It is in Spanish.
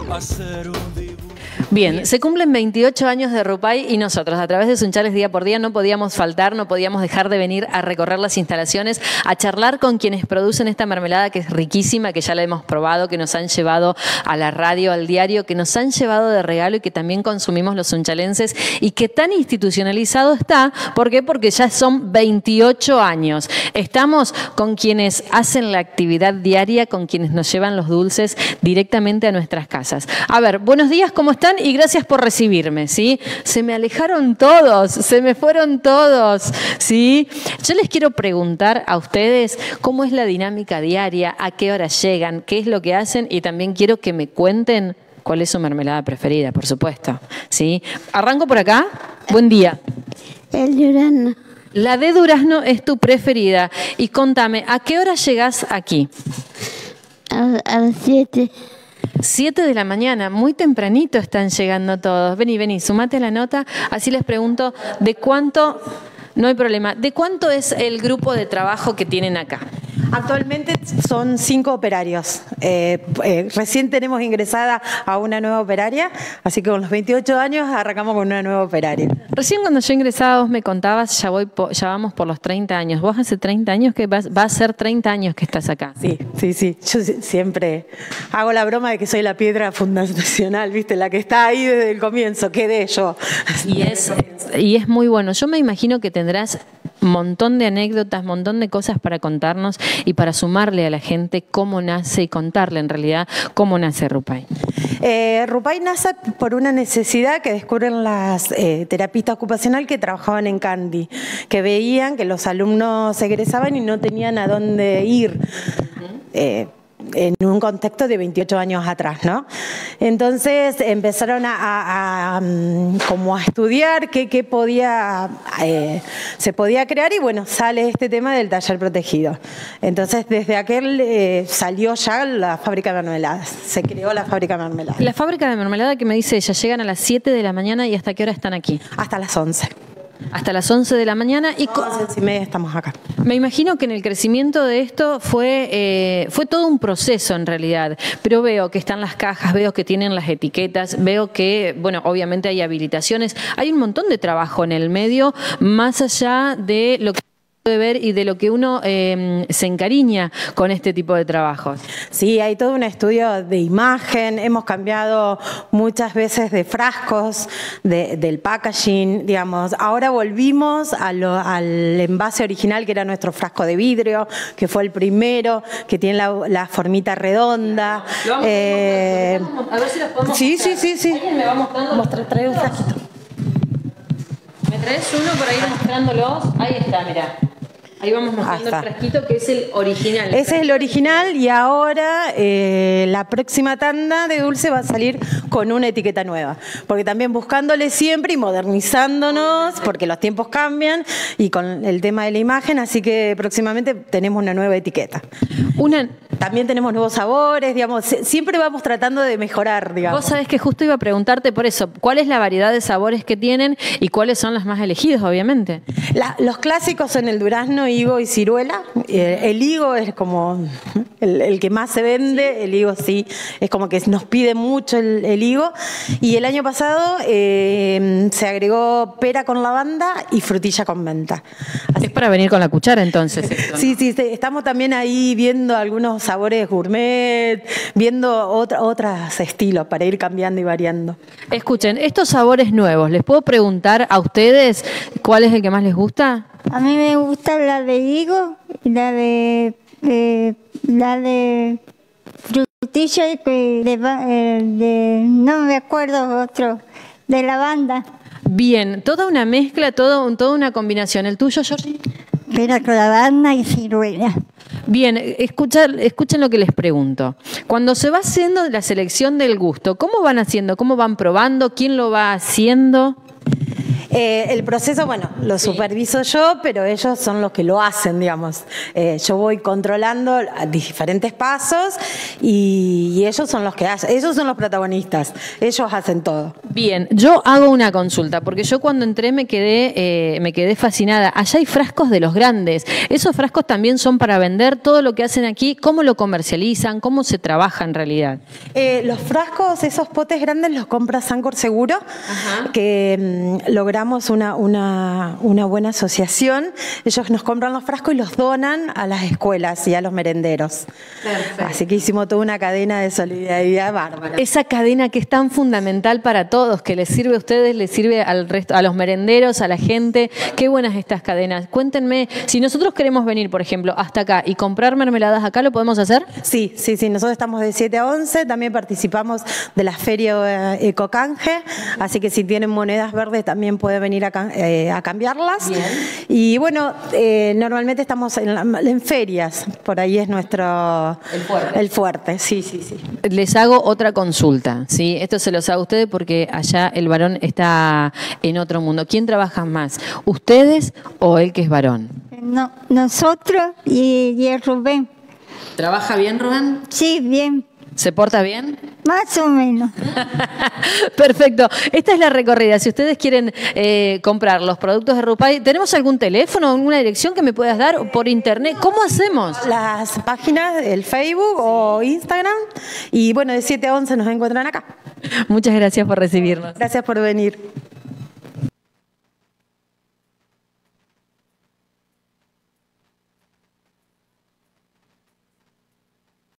Bien, se cumplen 28 años de Rupay y nosotros a través de Sunchales Día por Día no podíamos faltar, no podíamos dejar de venir a recorrer las instalaciones, a charlar con quienes producen esta mermelada que es riquísima, que ya la hemos probado, que nos han llevado a la radio, al diario, que nos han llevado de regalo y que también consumimos los sunchalenses y que tan institucionalizado está. ¿Por qué? Porque ya son 28 años. Estamos con quienes hacen la actividad diaria, con quienes nos llevan los dulces directamente a nuestras casas. A ver, buenos días, ¿cómo están? Y gracias por recibirme, ¿sí? Se me alejaron todos, se me fueron todos, ¿sí? Yo les quiero preguntar a ustedes cómo es la dinámica diaria, a qué hora llegan, qué es lo que hacen y también quiero que me cuenten cuál es su mermelada preferida, por supuesto, ¿sí? Arranco por acá. Buen día. El durazno. La de durazno es tu preferida. Y contame, ¿a qué hora llegás aquí? A las 7. 7 de la mañana, muy tempranito están llegando todos. Vení, sumate a la nota, así les pregunto de cuánto, no hay problema, ¿de cuánto es el grupo de trabajo que tienen acá? Actualmente son 5 operarios. Recién tenemos ingresada a una nueva operaria, así que con los 28 años arrancamos con una nueva operaria. Recién cuando yo ingresaba vos me contabas, ya vamos por los 30 años. ¿Vos hace 30 años que va a ser 30 años que estás acá? Sí. Yo siempre hago la broma de que soy la piedra fundacional, ¿viste? La que está ahí desde el comienzo, quedé yo. Y es muy bueno. Yo me imagino que tendrás montón de anécdotas, montón de cosas para contarnos y para sumarle a la gente cómo nace y contarle en realidad cómo nace Rupay. Rupay nace por una necesidad que descubren las terapistas ocupacional que trabajaban en Candy, que veían que los alumnos egresaban y no tenían a dónde ir. En un contexto de 28 años atrás, ¿no? Entonces empezaron como a estudiar qué se podía crear y bueno, sale este tema del taller protegido. Entonces desde aquel salió ya la fábrica de mermeladas, se creó la fábrica de mermeladas. La fábrica de mermelada que me dice ella, llegan a las 7 de la mañana y ¿hasta qué hora están aquí? Hasta las 11. Hasta las 11 de la mañana. Y 11:30 estamos acá. Me imagino que en el crecimiento de esto fue todo un proceso en realidad, pero veo que están las cajas, veo que tienen las etiquetas, veo que, bueno, obviamente hay habilitaciones, hay un montón de trabajo en el medio, más allá de lo que de ver y de lo que uno se encariña con este tipo de trabajos. Sí, hay todo un estudio de imagen, hemos cambiado muchas veces de frascos, del packaging, digamos. Ahora volvimos al envase original que era nuestro frasco de vidrio, que fue el primero, que tiene la formita redonda. A ver si los podemos sí. ¿Alguien me va mostrando? Trae un frasquito. ¿Me traes uno para ir mostrándolos? Ahí está, mirá. Ahí vamos mostrando el frasquito que es el original. Ese es el original y ahora la próxima tanda de dulce va a salir con una etiqueta nueva. Porque también buscándole siempre y modernizándonos, porque los tiempos cambian y con el tema de la imagen, así que próximamente tenemos una nueva etiqueta. También tenemos nuevos sabores, digamos, siempre vamos tratando de mejorar, digamos. Vos sabés que justo iba a preguntarte por eso, ¿cuál es la variedad de sabores que tienen y cuáles son las más elegidos, obviamente? Los clásicos son el durazno, higo y ciruela. El higo es como el que más se vende, el higo sí, es como que nos pide mucho el higo. Y el año pasado se agregó pera con lavanda y frutilla con menta. Así es para venir con la cuchara entonces. Esto, ¿no? Sí, estamos también ahí viendo algunos sabores gourmet, viendo otros estilos para ir cambiando y variando. Escuchen, estos sabores nuevos, ¿les puedo preguntar a ustedes cuál es el que más les gusta? A mí me gusta la de higo y la de frutilla y no me acuerdo otro, de lavanda. Bien, toda una mezcla, toda una combinación. ¿El tuyo, Georgie? Pera con lavanda y ciruela. Bien, escuchen lo que les pregunto. Cuando se va haciendo la selección del gusto, ¿cómo van haciendo? ¿Cómo van probando? ¿Quién lo va haciendo? El proceso, bueno, lo superviso yo, pero ellos son los que lo hacen, digamos. Yo voy controlando diferentes pasos y ellos son los que hacen, ellos son los protagonistas, ellos hacen todo. Bien, yo hago una consulta, porque yo cuando entré me quedé fascinada. Allá hay frascos de los grandes. ¿Esos frascos también son para vender? ¿Todo lo que hacen aquí, cómo lo comercializan? ¿Cómo se trabaja en realidad? Los frascos, esos potes grandes los compra Sancor Seguro, que logramos una buena asociación. Ellos nos compran los frascos y los donan a las escuelas y a los merenderos. Perfecto. Así que hicimos toda una cadena de solidaridad bárbara. Esa cadena que es tan fundamental para todos, que les sirve a ustedes, les sirve al resto, a los merenderos, a la gente. Qué buenas estas cadenas. Cuéntenme, si nosotros queremos venir, por ejemplo, hasta acá y comprar mermeladas acá, ¿lo podemos hacer? Sí. Nosotros estamos de 7 a 11, también participamos de la feria Ecocanje, así que si tienen monedas verdes también pueden venir a cambiarlas. Bien. Y bueno, normalmente estamos en ferias, por ahí es nuestro... El fuerte, sí. Les hago otra consulta, ¿sí? Esto se los hago a ustedes porque allá el varón está en otro mundo. ¿Quién trabaja más? ¿Ustedes o él que es varón? No, nosotros y el Rubén. ¿Trabaja bien, Rubén? Sí, bien. ¿Se porta bien? Más o menos. Perfecto. Esta es la recorrida. Si ustedes quieren comprar los productos de Rupay, ¿tenemos algún teléfono, alguna dirección que me puedas dar por internet? ¿Cómo hacemos? Las páginas, el Facebook o Instagram. Y bueno, de 7 a 11 nos encuentran acá. Muchas gracias por recibirnos. Gracias por venir.